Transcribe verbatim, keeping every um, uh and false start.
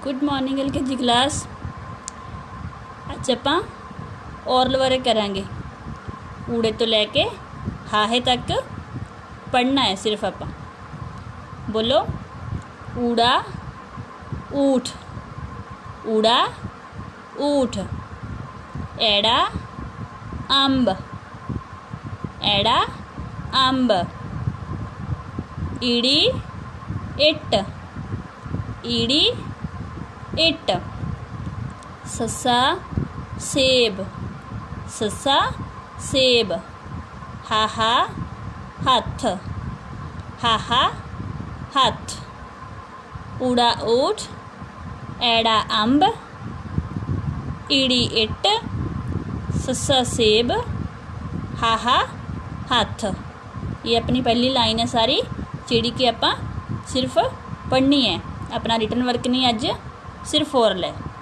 Good morning L के जी class. अज आपां oral बारे करांगे। ऊड़े तो लैके हाहे तक पढ़ना है सिर्फ आपां। बोलो ऊड़ा ऊठ, ऊड़ा ऊठ। एड़ा अंब, एड़ा अंब। ईड़ी इट, ईड़ी इट। ससा सेब, ससा सेब। हाहा हाथ, हाहा हाथ। ऊड़ा ऊठ, एड़ा अंब, ईड़ी इट, ससा सेब, हाहा हाथ। ये अपनी पहली लाइन है सारी, जेड़ी कि आपां सिर्फ पढ़नी है। अपना रिटन वर्क नहीं, अज सिर्फ ओरल है।